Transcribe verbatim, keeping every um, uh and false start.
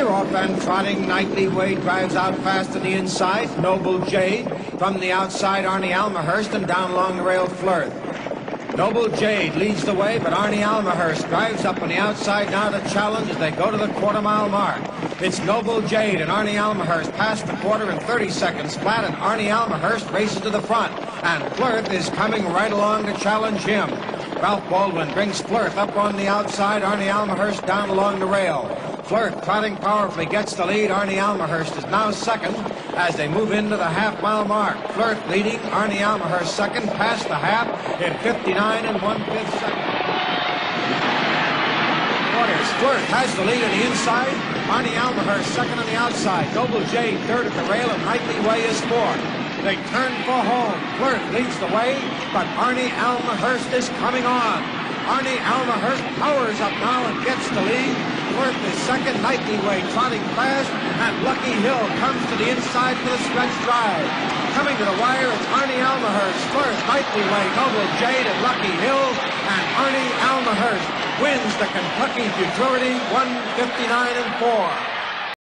They're off and trotting. Knightly Way drives out fast to the inside. Noble Jade from the outside. Arnie Almahurst, and down along the rail, Flirth. Noble Jade leads the way, but Arnie Almahurst drives up on the outside now to challenge as they go to the quarter-mile mark. It's Noble Jade and Arnie Almahurst past the quarter in thirty seconds flat, and Arnie Almahurst races to the front, and Flirth is coming right along to challenge him. Ralph Baldwin brings Flirth up on the outside. Arnie Almahurst down along the rail. Flirth trotting powerfully gets the lead. Arnie Almahurst is now second as they move into the half-mile mark. Flirth leading, Arnie Almahurst second, past the half in fifty-nine and one-fifth seconds. Quarters, Flirth has the lead on the inside. Arnie Almahurst second on the outside. Noble Jade third at the rail, and Knightly Way is fourth. They turn for home. Flirth leads the way, but Arnie Almahurst is coming on. Arnie Almahurst powers up now and gets the lead. Flirth is second. Knightly Way trotting fast, and Lucky Hill comes to the inside for the stretch drive. Coming to the wire, it's Arnie Almahurst, Flirth, Knightly Way, Noble Jade, and Lucky Hill, and Arnie Almahurst wins the Kentucky Futurity one fifty-nine and four.